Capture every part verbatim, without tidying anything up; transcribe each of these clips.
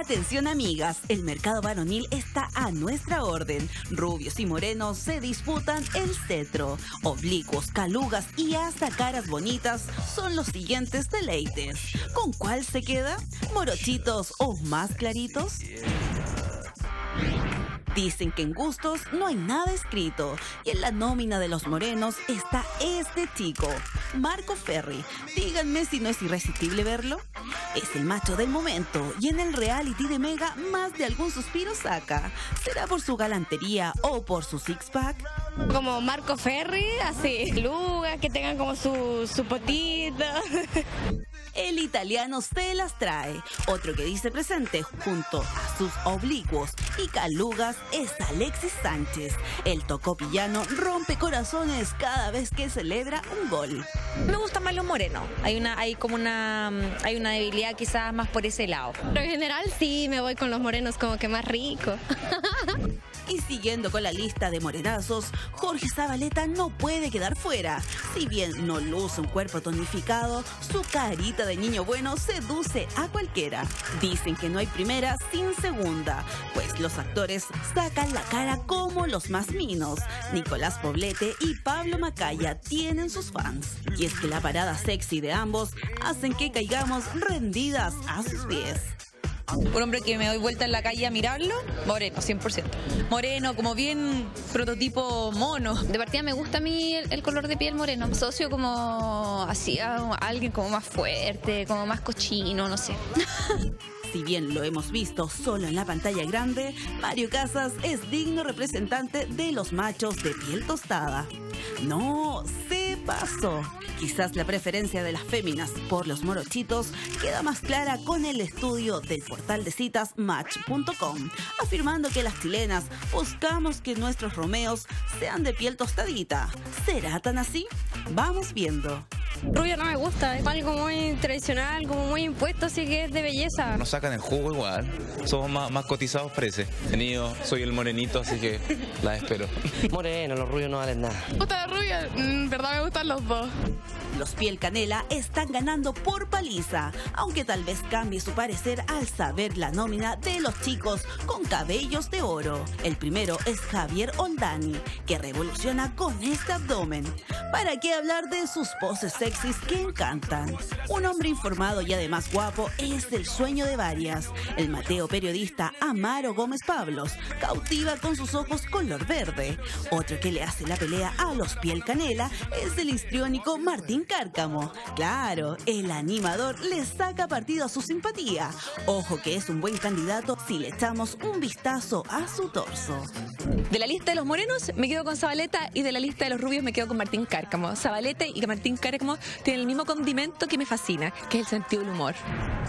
Atención amigas, el mercado varonil está a nuestra orden. Rubios y morenos se disputan el cetro. Oblicuos, calugas y hasta caras bonitas son los siguientes deleites. ¿Con cuál se queda? ¿Morochitos o más claritos? Dicen que en gustos no hay nada escrito y en la nómina de los morenos está este chico, Marco Ferri. Díganme si no es irresistible verlo. Es el macho del momento y en el reality de Mega más de algún suspiro saca. ¿Será por su galantería o por su six-pack? Como Marco Ferri, así, lugas que tengan como su, su potito. El italiano se las trae. Otro que dice presente junto a sus oblicuos y calugas es Alexis Sánchez. El tocopillano rompe corazones cada vez que celebra un gol. Me gustan más los morenos. Hay una, hay como una, hay una debilidad quizás más por ese lado. Pero en general sí, me voy con los morenos como que más rico. Y siguiendo con la lista de morenazos, Jorge Zabaleta no puede quedar fuera. Si bien no luce un cuerpo tonificado, su carita de niño bueno seduce a cualquiera. Dicen que no hay primera sin segunda, pues los actores sacan la cara como los más minos. Nicolás Poblete y Pablo Macaya tienen sus fans. Y es que la parada sexy de ambos hacen que caigamos rendidas a sus pies. Un hombre que me doy vuelta en la calle a mirarlo, moreno, cien por ciento. Moreno, como bien prototipo mono. De partida me gusta a mí el, el color de piel moreno. Socio como así a alguien como más fuerte, como más cochino, no sé. Si bien lo hemos visto solo en la pantalla grande, Mario Casas es digno representante de los machos de piel tostada. No, se pasó. Quizás la preferencia de las féminas por los morochitos queda más clara con el estudio del portal de citas match punto com, afirmando que las chilenas buscamos que nuestros romeos sean de piel tostadita. ¿Será tan así? Vamos viendo. Rubio no me gusta, es algo muy tradicional, como muy impuesto, así que es de belleza. Nos sacan el jugo igual, somos más, más cotizados parece. Tenido, soy el morenito, así que la espero. Moreno, los rubios no valen nada. ¿Me gusta la rubia? En verdad me gustan los dos. Los piel canela están ganando por paliza, aunque tal vez cambie su parecer al saber la nómina de los chicos con cabellos de oro. El primero es Javier Oldani, que revoluciona con este abdomen. ¿Para qué hablar de sus poses sexys que encantan? Un hombre informado y además guapo es el sueño de varias. El Mateo periodista Amaro Gómez Pablos cautiva con sus ojos color verde. Otro que le hace la pelea a los piel canela es el histriónico Martín Cárcamo. Claro, el animador le saca partido a su simpatía. Ojo que es un buen candidato si le echamos un vistazo a su torso. De la lista de los morenos me quedo con Zabaleta y de la lista de los rubios me quedo con Martín Cárcamo. Zabaleta y Martín Cárcamo tienen el mismo condimento que me fascina, que es el sentido del humor.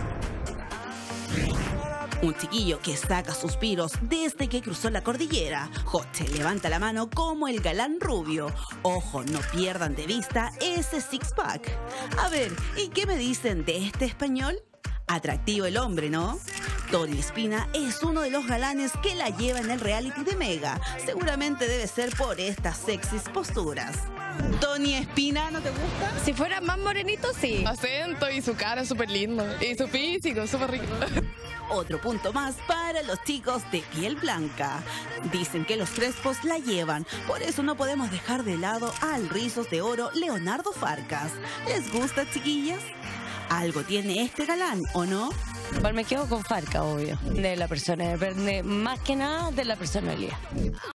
Un chiquillo que saca suspiros desde que cruzó la cordillera. Joche levanta la mano como el galán rubio. Ojo, no pierdan de vista ese six-pack. A ver, ¿y qué me dicen de este español? Atractivo el hombre, ¿no? Tony Espina es uno de los galanes que la lleva en el reality de Mega. Seguramente debe ser por estas sexys posturas. Tony Espina, ¿no te gusta? Si fuera más morenito, sí. Acento y su cara súper lindo. Y su físico, súper rico. Otro punto más para los chicos de piel blanca. Dicen que los crespos la llevan, por eso no podemos dejar de lado al rizos de oro Leonardo Farcas. ¿Les gusta, chiquillas? Algo tiene este galán, ¿o no? Igual me quedo con Farca, obvio. De la persona, de, más que nada de la personalidad.